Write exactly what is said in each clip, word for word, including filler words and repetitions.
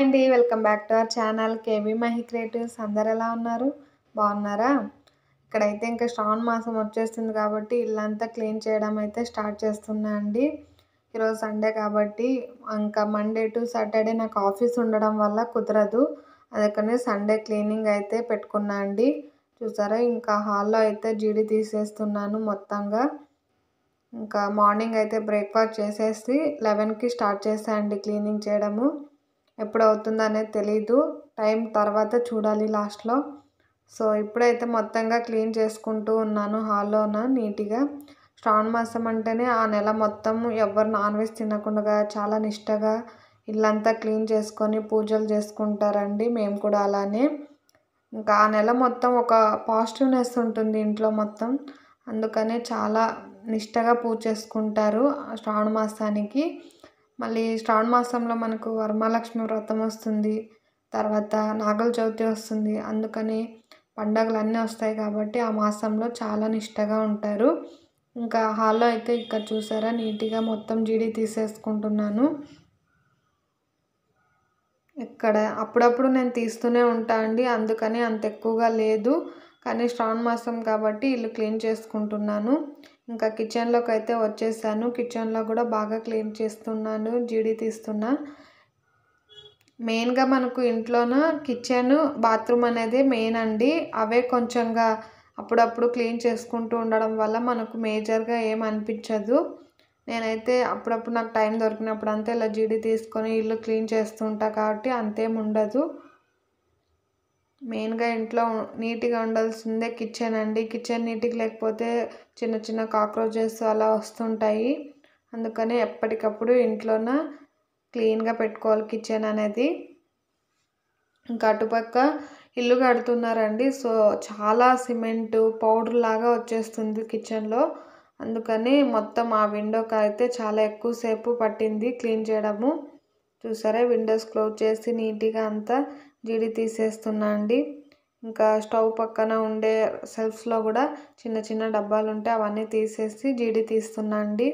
అండి welcome back to our channel KV Mahi creatives. అందరు ఎలా ఉన్నారు? బాగున్నారా? ఇక్కడైతే ఇంకా శ్రావణ మాసం వచ్చేస్తుంది కాబట్టి ఇల్లంతా క్లీన్ చేయడం అయితే స్టార్ట్ చేస్తున్నా అండి. ఈరోజు సండే కాబట్టి ఇంకా మండే టు సాటర్డే నాకు ఆఫీస్ ఉండడం వల్ల కుదరదు. అందుకని సండే క్లీనింగ్ అయితే పెట్టుకున్నా అండి. చూసారా ఇంకా హాల్లో అయితే జీడి తీసేస్తున్నాను మొత్తంగా. ఇంకా మార్నింగ్ అయితే బ్రేక్ఫాస్ట్ చేసేసి లెవెన్కి స్టార్ట్ చేసా అండి క్లీనింగ్ చేయడము. ఎప్పుడు అవుతుందో అనేది తెలీదు, టైం తర్వాత చూడాలి లాస్ట్లో. సో ఇప్పుడైతే మొత్తంగా క్లీన్ చేసుకుంటూ ఉన్నాను హాల్లోన నీట్గా. శ్రావణ మాసం అంటేనే ఆ నెల మొత్తం ఎవరు నాన్ వెజ్ తినకుండా చాలా నిష్టగా ఇల్లంతా క్లీన్ చేసుకొని పూజలు చేసుకుంటారండి. మేము కూడా అలానే. ఇంకా ఆ నెల మొత్తం ఒక పాజిటివ్నెస్ ఉంటుంది ఇంట్లో మొత్తం. అందుకనే చాలా నిష్టగా పూజ చేసుకుంటారు శ్రావణ మాసానికి. మళ్ళీ శ్రావణ మాసంలో మనకు వరమహాలక్ష్మి వ్రతం వస్తుంది, తర్వాత నాగుల చవితి వస్తుంది. అందుకని పండగలు అన్నీ వస్తాయి కాబట్టి ఆ మాసంలో చాలా నిష్టగా ఉంటారు. ఇంకా హాల్లో అయితే ఇక్కడ చూసారా నీట్గా మొత్తం జీడి తీసేసుకుంటున్నాను. ఇక్కడ అప్పుడప్పుడు నేను తీస్తూనే ఉంటా అండి, అందుకని అంత ఎక్కువగా లేదు. కానీ శ్రావణ మాసం కాబట్టి ఇల్లు క్లీన్ చేసుకుంటున్నాను. ఇంకా కిచెన్లోకి అయితే వచ్చేసాను. కిచెన్లో కూడా బాగా క్లీన్ చేస్తున్నాను, జీడి తీస్తున్నా. మెయిన్గా మనకు ఇంట్లోన కిచెన్ బాత్రూమ్ అనేది మెయిన్ అండి. అవే కొంచెంగా అప్పుడప్పుడు క్లీన్ చేసుకుంటూ ఉండడం వల్ల మనకు మేజర్గా ఏం అనిపించదు. నేనైతే అప్పుడప్పుడు నాకు టైం దొరికినప్పుడు అంతా ఇలా జీడి తీసుకొని ఇల్లు క్లీన్ చేస్తూ ఉంటా కాబట్టి అంతేం ఉండదు. మెయిన్గా ఇంట్లో నీట్గా ఉండాల్సిందే కిచెన్ అండి. కిచెన్ నీట్గా లేకపోతే చిన్న చిన్న కాక్రోచెస్ అలా వస్తుంటాయి. అందుకని ఎప్పటికప్పుడు ఇంట్లోన క్లీన్గా పెట్టుకోవాలి కిచెన్ అనేది. ఇంకా అటుపక్క ఇల్లు కడుతున్నారండి. సో చాలా సిమెంటు పౌడర్ లాగా వచ్చేస్తుంది కిచెన్లో. అందుకని మొత్తం ఆ విండోకి అయితే చాలా ఎక్కువసేపు పట్టింది క్లీన్ చేయడము. చూసారా విండోస్ క్లోజ్ చేసి నీట్గా అంతా జీడి తీసేస్తున్నా అండి. ఇంకా స్టవ్ పక్కన ఉండే సెల్ఫ్స్లో కూడా చిన్న చిన్న డబ్బాలు ఉంటే అవన్నీ తీసేసి జీడి తీస్తున్నా అండి.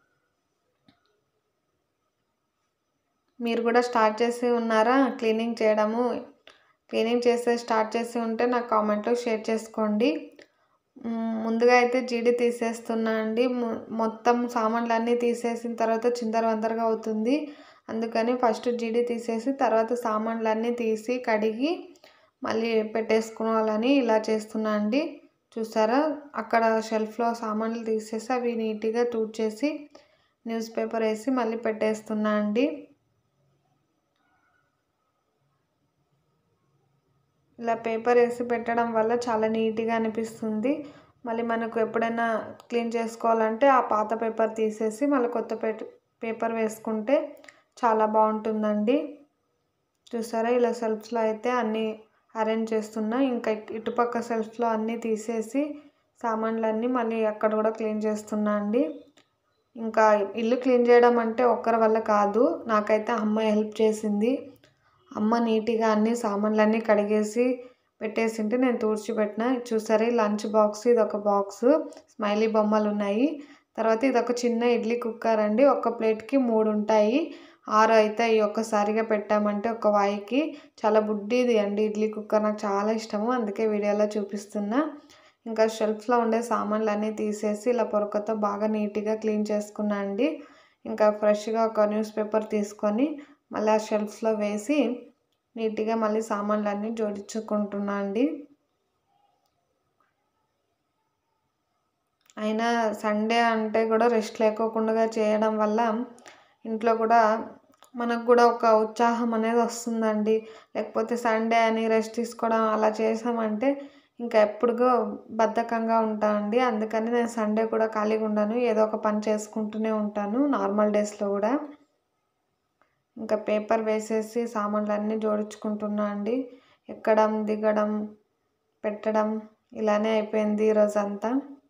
మీరు కూడా స్టార్ట్ చేసి ఉన్నారా క్లీనింగ్ చేయడము? క్లీనింగ్ చేసే స్టార్ట్ చేసి ఉంటే నాకు కామెంట్లో షేర్ చేసుకోండి. ముందుగా అయితే జీడి తీసేస్తున్నా అండి. మొత్తం సామాన్లు తీసేసిన తర్వాత చిందర వందరగా అవుతుంది. అందుకని ఫస్ట్ జీడి తీసేసి తర్వాత సామాన్లన్నీ తీసి కడిగి మళ్ళీ పెట్టేసుకోవాలని ఇలా చేస్తున్నా అండి. చూసారా అక్కడ షెల్ఫ్లో సామాన్లు తీసేసి అవి నీట్గా తుడిచేసి న్యూస్ పేపర్ వేసి మళ్ళీ పెట్టేస్తున్నా అండి. ఇలా పేపర్ వేసి పెట్టడం వల్ల చాలా నీట్గా అనిపిస్తుంది. మళ్ళీ మనకు ఎప్పుడైనా క్లీన్ చేసుకోవాలంటే ఆ పాత పేపర్ తీసేసి మళ్ళీ కొత్త పేపర్ వేసుకుంటే చాలా బాగుంటుందండి. చూసారా ఇలా సెల్ఫ్స్లో అయితే అన్నీ అరేంజ్ చేస్తున్నా. ఇంకా ఇటుపక్క సెల్ఫ్లో అన్నీ తీసేసి సామాన్లన్నీ మళ్ళీ అక్కడ కూడా క్లీన్ చేస్తున్నా అండి. ఇంకా ఇల్లు క్లీన్ చేయడం అంటే ఒక్కరి వల్ల కాదు, నాకైతే అమ్మ హెల్ప్ చేసింది. అమ్మ నీట్గా అన్ని సామాన్లన్నీ కడిగేసి పెట్టేసింటే నేను తుడిచిపెట్టిన. చూసారా లంచ్ బాక్స్, ఇది ఒక బాక్స్ స్మైలీ బొమ్మలు ఉన్నాయి. తర్వాత ఇది ఒక చిన్న ఇడ్లీ కుక్కర్ అండి. ఒక ప్లేట్కి మూడు ఉంటాయి, ఆరు అవుతాయి ఒక్కసారిగా పెట్టామంటే ఒక వాయికి. చాలా బుడ్డిది అండి ఇడ్లీ కుక్కర్, నాకు చాలా ఇష్టము, అందుకే వీడియోలో చూపిస్తున్నా. ఇంకా షెల్ఫ్లో ఉండే సామాన్లు అన్నీ తీసేసి ఇలా పొరకతో బాగా నీట్గా క్లీన్ చేసుకున్నా అండి. ఇంకా ఫ్రెష్గా ఒక న్యూస్ పేపర్ తీసుకొని మళ్ళీ ఆ షెల్ఫ్లో వేసి నీట్గా మళ్ళీ సామాన్లన్నీ జోడించుకుంటున్నా అండి. అయినా సండే అంటే కూడా రెస్ట్ లేకోకుండా చేయడం వల్ల ఇంట్లో కూడా మనకు కూడా ఒక ఉత్సాహం అనేది వస్తుందండి. లేకపోతే సండే అని రెస్ట్ తీసుకోవడం అలా చేసామంటే ఇంకా ఎప్పుడుగో బద్ధకంగా ఉంటానండి. అందుకని నేను సండే కూడా ఖాళీగా ఉండను, ఏదో ఒక పని చేసుకుంటూనే ఉంటాను నార్మల్ డేస్లో కూడా. ఇంకా పేపర్ వేసేసి సామాన్లన్నీ జోడించుకుంటున్నా అండి. ఎక్కడం దిగడం పెట్టడం ఇలానే అయిపోయింది ఈరోజంతా.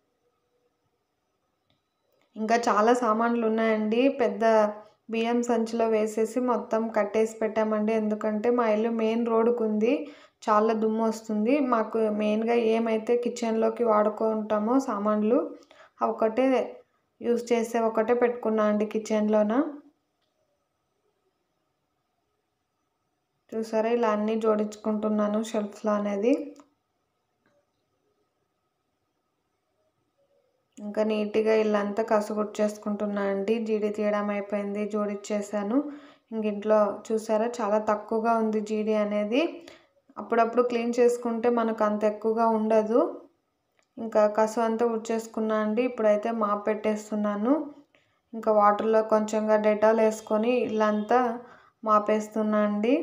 ఇంకా చాలా సామాన్లు ఉన్నాయండి. పెద్ద బియ్యం సంచిలో వేసేసి మొత్తం కట్టేసి పెట్టామండి. ఎందుకంటే మా ఇల్లు మెయిన్ రోడ్డుకు ఉంది, చాలా దుమ్ము వస్తుంది. మాకు మెయిన్గా ఏమైతే కిచెన్లోకి వాడుకుంటామో సామాన్లు అవి ఒకటే యూజ్ చేసే ఒకటే పెట్టుకున్నా అండి కిచెన్లోన. చూసారా ఇలా అన్నీ జోడించుకుంటున్నాను షెల్ఫ్లో అనేది. ఇంకా నీట్గా ఇల్లంతా కసుగుడ్చేసుకుంటున్నా అండి. జీడి తీయడం అయిపోయింది, జోడిచ్చేసాను. ఇంక ఇంట్లో చూసారా చాలా తక్కువగా ఉంది జీడి అనేది. అప్పుడప్పుడు క్లీన్ చేసుకుంటే మనకు అంత ఎక్కువగా ఉండదు. ఇంకా కసు అంతా ఉడ్చేసుకున్నా అండి. ఇప్పుడైతే మాప్ పెట్టేస్తున్నాను. ఇంకా వాటర్లో కొంచెంగా డెటాల్ వేసుకొని ఇల్లంతా మాపేస్తున్నా అండి.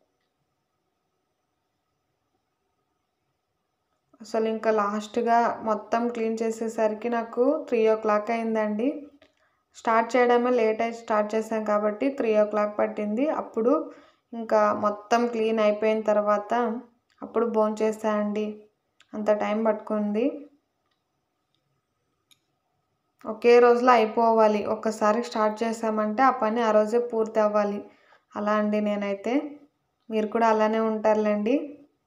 అసలు ఇంకా లాస్ట్గా మొత్తం క్లీన్ చేసేసరికి నాకు త్రీ ఓ క్లాక్ అయిందండి. స్టార్ట్ చేయడమే లేట్ అయి స్టార్ట్ చేసాం కాబట్టి త్రీ ఓ క్లాక్ పట్టింది. అప్పుడు ఇంకా మొత్తం క్లీన్ అయిపోయిన తర్వాత అప్పుడు భోంచేసా అండి. అంత టైం పట్టుకుంది. ఒకే రోజులో అయిపోవాలి. ఒక్కసారి స్టార్ట్ చేసామంటే ఆ పని ఆ రోజే పూర్తి అవ్వాలి. అలా అండి నేనైతే. మీరు కూడా అలానే ఉంటారులేండి.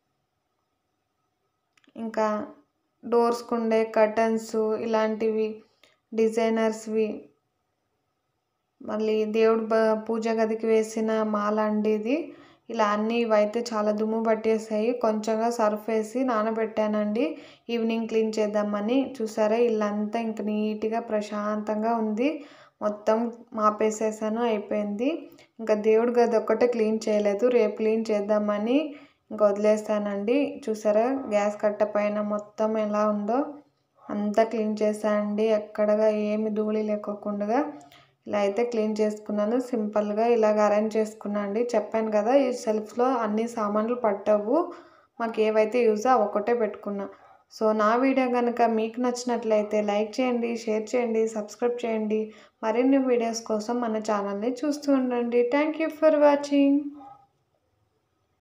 ఇంకా డోర్స్కి ఉండే కర్టన్స్ ఇలాంటివి డిజైనర్స్వి, మళ్ళీ దేవుడు బ పూజ గదికి వేసిన మాల అండి ఇది. ఇలా అన్నీ ఇవైతే చాలా దుమ్ము పట్టేసాయి. కొంచెంగా సర్ఫ్ వేసి నానబెట్టానండి ఈవినింగ్ క్లీన్ చేద్దామని. చూసారా ఇల్లంతా ఇంక నీట్గా ప్రశాంతంగా ఉంది. మొత్తం మాపేసేసాను, అయిపోయింది. ఇంకా దేవుడి గది ఒక్కటే క్లీన్ చేయలేదు, రేపు క్లీన్ చేద్దామని ఇంకా వదిలేస్తానండి. చూసారా గ్యాస్ కట్ట పైన మొత్తం ఎలా ఉందో అంతా క్లీన్ చేశానండి. ఎక్కడగా ఏమి ధూళి లేకోకుండా ఇలా అయితే క్లీన్ చేసుకున్నాను. సింపుల్గా ఇలాగ అరేంజ్ చేసుకున్నాను అండి. చెప్పాను కదా ఈ సెల్ఫ్లో అన్ని సామాన్లు పట్టవు, మాకు ఏవైతే యూజో అవి ఒకటే పెట్టుకున్నా. సో నా వీడియో కనుక మీకు నచ్చినట్లయితే లైక్ చేయండి, షేర్ చేయండి, సబ్స్క్రైబ్ చేయండి. మరిన్ని వీడియోస్ కోసం మన ఛానల్ని చూస్తూ ఉండండి. Thank you for watching.